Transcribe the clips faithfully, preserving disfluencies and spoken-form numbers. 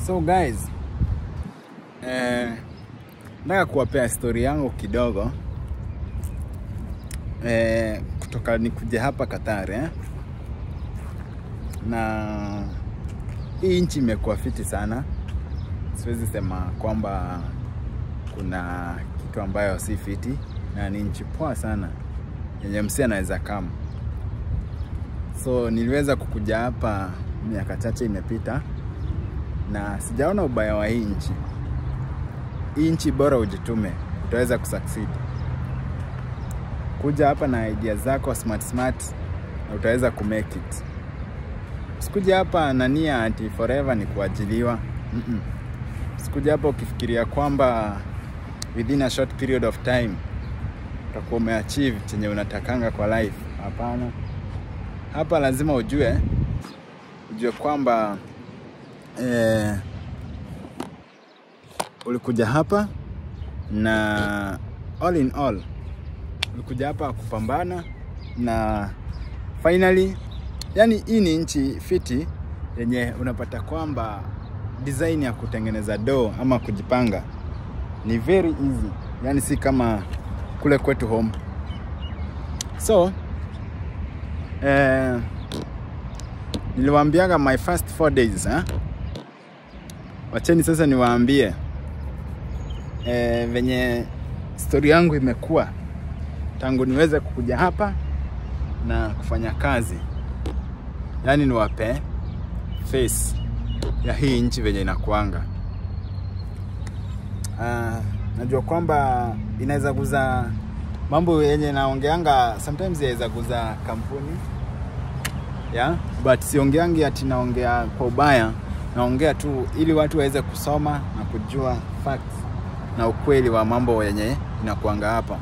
So guys, eh, nataka kuwapea story yangu kidogo eh, kutoka nikuja hapa Qatar eh. Na hii nchi imekuwa fiti sana. Siwezi sema kwamba kuna kitu ambayo si fiti, na ni nchi poa sana yenye msee anaweza kama. So niliweza kukuja hapa miaka chache imepita na sijaona ubaya wa hii nchi. Hii nchi bora ujitume, utaweza kusucceed. Kuja hapa na idea zako smart smart na utaweza kumake it. Sikuja hapa na nia ati forever ni kuajiliwa. Mm -mm. Sikuja hapa ukifikiria kwamba within a short period of time utakuwa umeachieve chenye unatakanga kwa life. Hapana. Hapa lazima ujue ujue kwamba eh, ulikuja hapa na all in all ulikuja hapa kupambana, na finally yani hii ni nchi fiti yenye unapata kwamba design ya kutengeneza dough ama kujipanga ni very easy, yani si kama kule kwetu home. So eh, niliwaambiaga my first four days eh? Wacheni sasa niwaambie eh, venye story yangu imekuwa tangu niweze kukuja hapa na kufanya kazi. Yani niwape face ya hii nchi venye inakuanga. Uh, najua kwamba inaweza kuza mambo yenye naongeanga sometimes yaweza kuza kampuni. Yeah, but siongeangi ati naongea kwa ubaya, naongea tu ili watu waweze kusoma na kujua facts na ukweli wa mambo yenye inakuanga hapa.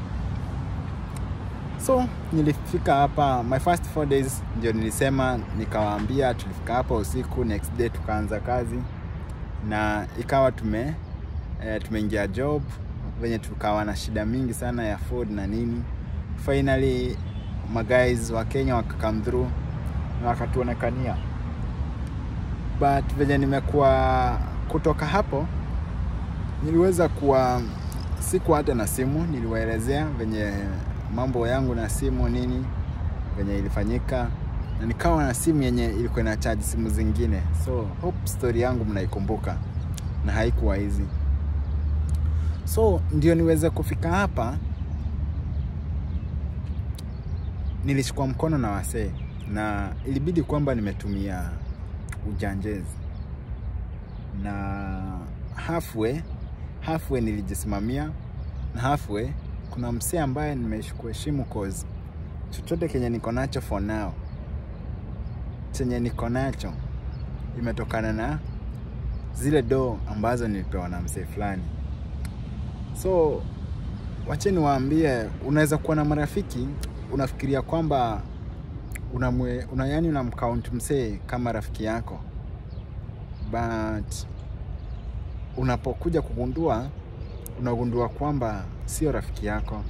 So nilifika hapa my first four days, ndio nilisema nikawaambia tulifika hapa usiku, next day tukaanza kazi na ikawa tume eh, tumeingia job venye tukawa na shida mingi sana ya food na nini. Finally my guys wa Kenya waka come through na wakatuonekania. But venye nimekuwa kutoka hapo niliweza kuwa siku hata na simu, niliwaelezea venye mambo yangu na simu nini venye ilifanyika, na nikawa na simu yenye ilikuwa na charge simu zingine. So hope story yangu mnaikumbuka na haikuwa hizi. So ndio niweze kufika hapa, nilishikwa mkono na wasee na ilibidi kwamba nimetumia ujanjezi, na halfway halfway nilijisimamia, na halfway kuna msee ambaye nimeshikuheshimu cause chochote kenye niko nacho for now, chenye niko nacho imetokana na zile do ambazo nilipewa na msee fulani. So wacheni waambie, unaweza kuwa na marafiki unafikiria kwamba unamwe una yani unamcount msee kama rafiki yako, but unapokuja kugundua unagundua kwamba sio rafiki yako.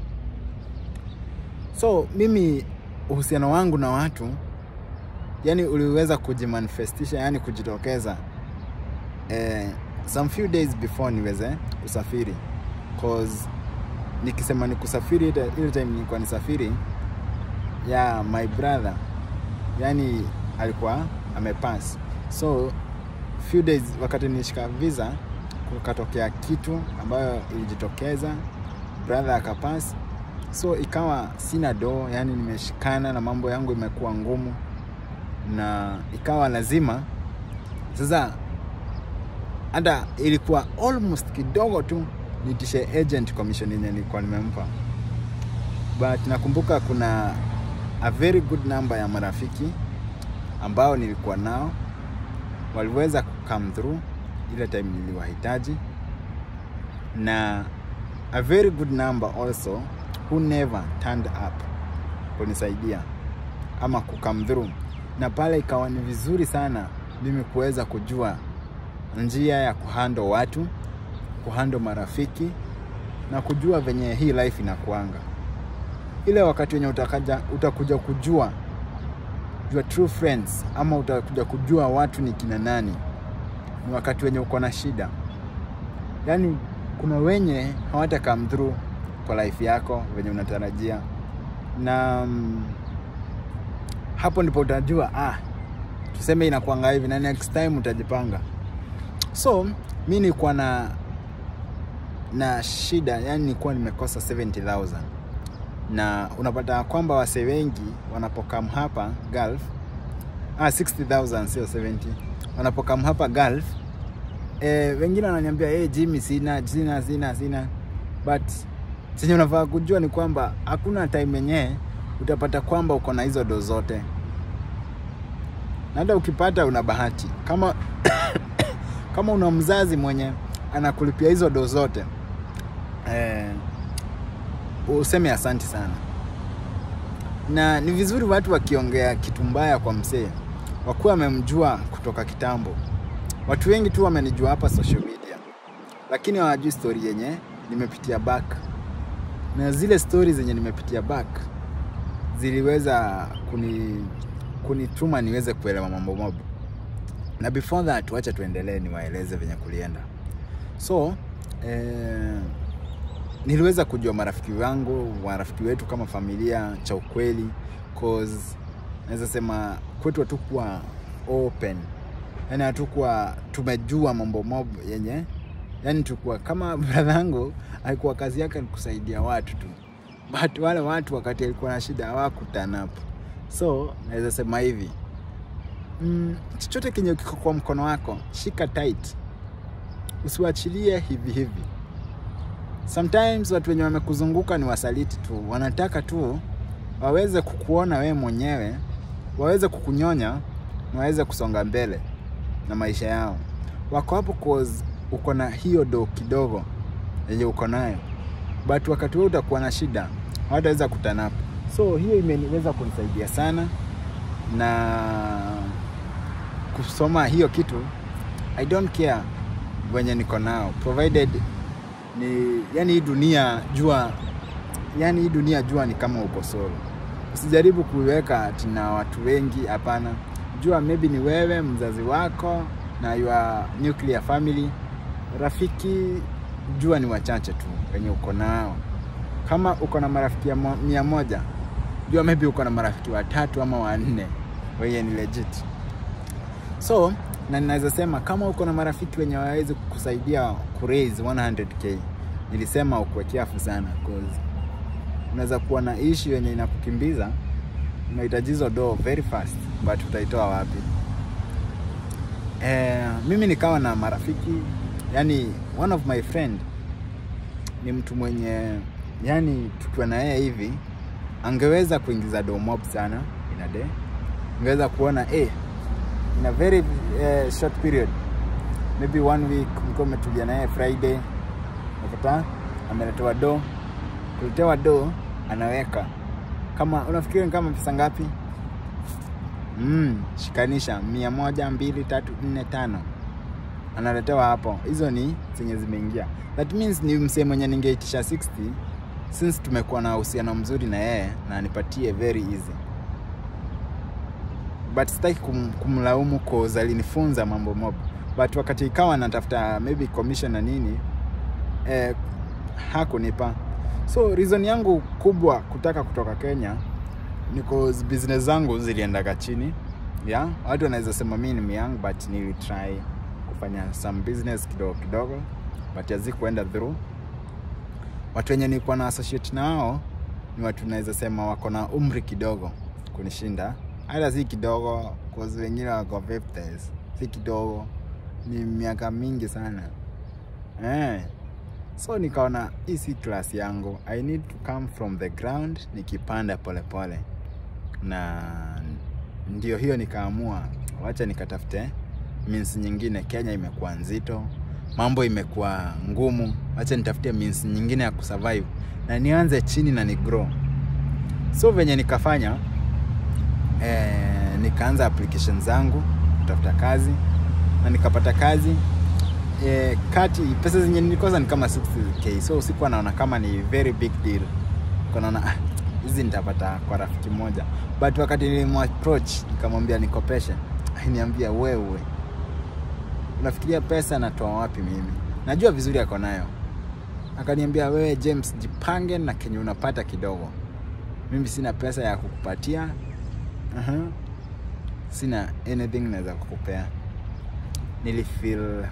So mimi uhusiano wangu na watu yani uliweza kujimanifestisha, yani kujitokeza eh, some few days before niweze kusafiri. Cause nikisema ni kusafiri ile time nilikuwa nisafiri ya yeah, my brother yani alikuwa amepass. So few days wakati nilishika visa kukatokea kitu ambayo ilijitokeza, brother akapass. So ikawa sina do, yani nimeshikana na mambo yangu imekuwa ngumu, na ikawa lazima sasa hata ilikuwa almost kidogo tu nitishe agent commission yenye nilikuwa nimempa. But nakumbuka kuna a very good number ya marafiki ambao nilikuwa nao waliweza come through ile time niliwahitaji, na a very good number also who never turned up kunisaidia ama kukam through. Na pale ikawa ni vizuri sana mimi kuweza kujua njia ya kuhandle watu, kuhandle marafiki, na kujua venye hii life inakuanga. Ile wakati wenye utakaja utakuja kujua your true friends ama utakuja kujua watu ni kina nani, ni wakati wenye uko na shida. Yani kuna wenye hawata come through kwa life yako wenye unatarajia. Na um, hapo ndipo utajua ah tuseme inakuanga hivi na next time utajipanga. So mimi nilikuwa na na shida, yani nilikuwa nimekosa seventy thousand. Na unapata kwamba wase wengi wanapokam hapa Gulf ah sixty thousand sio seventy. Wanapokam hapa Gulf eh wengine wananiambia eh hey, Jimmy sina sina sina sina. But chenye unafaa kujua ni kwamba hakuna time yenyewe utapata kwamba uko na hizo do zote. Na hata ukipata una bahati. Kama kama una mzazi mwenye anakulipia hizo do zote, eh useme asante sana. Na ni vizuri watu wakiongea kitu mbaya kwa msee wakuwa wamemjua kutoka kitambo. Watu wengi tu wamenijua hapa social media, lakini hawajui story yenye nimepitia back. Na zile stories zenye nimepitia back ziliweza kuni kunituma niweze kuelewa mambo mob. Na before that wacha tuendelee niwaeleze venye kulienda. So eh niliweza kujua marafiki wangu, marafiki wetu kama familia cha ukweli, cause naweza sema kwetu hatukuwa open. Yaani hatukuwa tumejua mambo mob yenye, yani tulikuwa kama brother yangu alikuwa kazi yake ni kusaidia watu tu. But wale watu wakati alikuwa na shida hawakutana hapo. So naweza sema hivi, mm, chochote kenye kiko kwa mkono wako shika tight. Usiwachilie hivi hivi. Sometimes watu wenye wamekuzunguka ni wasaliti tu. Wanataka tu waweze kukuona we mwenyewe, waweze kukunyonya na waweze kusonga mbele na maisha yao. Wako hapo cause uko na hiyo do kidogo yenye uko nayo. But wakati wewe utakuwa na shida, hawataweza kutana hapo. So hiyo imeniweza kunisaidia sana na kusoma hiyo kitu. I don't care wenye niko nao, provided ni yani hii dunia jua, yani hii dunia jua ni kama uko solo. Usijaribu kuiweka tina watu wengi, hapana. Jua maybe ni wewe, mzazi wako na your nuclear family. Rafiki jua ni wachache tu wenye uko nao. Kama uko na marafiki ya mia moja, jua maybe uko na marafiki watatu ama wanne wenye ni legit. So na ninaweza sema kama uko na marafiki wenye waweze kukusaidia ku raise one hundred K, nilisema ukuwe careful sana cause unaweza kuwa na issue yenye inakukimbiza, unahitaji hizo do very fast, but utaitoa wapi? Eh mimi nikawa na marafiki, yani one of my friend ni mtu mwenye yani tukiwa na yeye hivi angeweza kuingiza do mob sana in a day. Ungeweza kuona eh in a very uh, short period, maybe one week mko umetulia naye Friday, unapata ameletewa do, kuletewa do anaweka kama unafikiri kama pesa ngapi? Mm, shikanisha mia moja, mbili, tatu, nne, tano. Analetewa hapo. Hizo ni zenye zimeingia. That means ni msee mwenye ningeitisha sixty, since tumekuwa na uhusiano mzuri na yeye na anipatie very easy. But sitaki kum, kumlaumu cause alinifunza mambo mob. But wakati ikawa natafuta maybe commission na nini, eh hakunipa. So reason yangu kubwa kutaka kutoka Kenya ni cause business zangu zilienda chini. Yeah, watu wanaweza sema mimi ni young, but nili try kufanya some business kidogo kidogo, but hazikuenda through. Watu wenye nilikuwa na associate nao ni watu naweza sema wako na umri kidogo kunishinda. Hata si kidogo cause wengine wako fifties. Si kidogo, ni miaka mingi sana. Eh. So nikaona hii si class yangu. I need to come from the ground, nikipanda pole pole. Na ndio hiyo nikaamua wacha nikatafute means nyingine. Kenya imekuwa nzito, mambo imekuwa ngumu, wacha nitafute means nyingine ya kusurvive na nianze chini na ni grow. So venye nikafanya eh nikaanza application zangu kutafuta kazi na nikapata kazi. Eh kati pesa zenye nilikosa ni kama sixty K. So sikuwa naona kama ni very big deal. Kwa naona ah hizi nitapata kwa rafiki moja. But wakati nilimapproach nikamwambia nikopeshe, aliniambia wewe unafikiria pesa natoa wapi mimi? Najua vizuri yako nayo. Akaniambia, wewe James, jipange na kenye unapata kidogo. Mimi sina pesa ya kukupatia. Uh-huh. Sina anything naweza kukupea. Nilifeel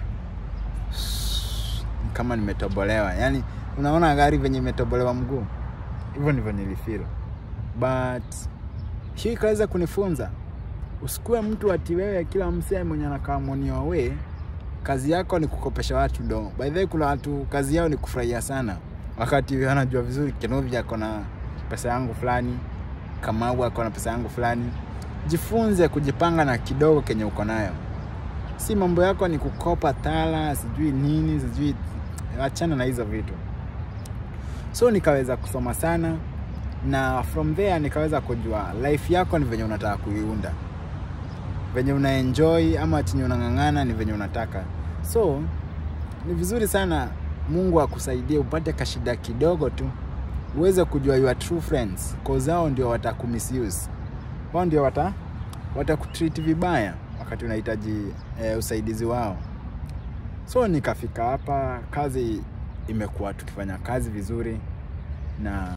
kama nimetobolewa. Yaani unaona gari venye imetobolewa mguu. Hivyo ndivyo nilifeel. But hii kaweza kunifunza. Usikue mtu ati wewe kila msee mwenye anakaa money away, kazi yako ni kukopesha watu do. By the way, kuna watu kazi yao ni kufurahia sana. Wakati wanajua vizuri Kenovi yako na pesa yangu fulani, Kamau yako na pesa yangu fulani. Jifunze kujipanga na kidogo kenye uko nayo. Si mambo yako ni kukopa tala, sijui nini, sijui, achana na hizo vitu. So nikaweza kusoma sana, na from there nikaweza kujua life yako ni venye unataka kuiunda. Venye una enjoy ama chenye unang'ang'ana ni venye unataka. So ni vizuri sana Mungu akusaidie upate kashida kidogo tu, uweze kujua your true friends, cause hao ndio watakumisuse. Wao ndio wata watakutreat vibaya wakati unahitaji e, usaidizi wao. So nikafika hapa, kazi imekuwa tukifanya kazi vizuri, na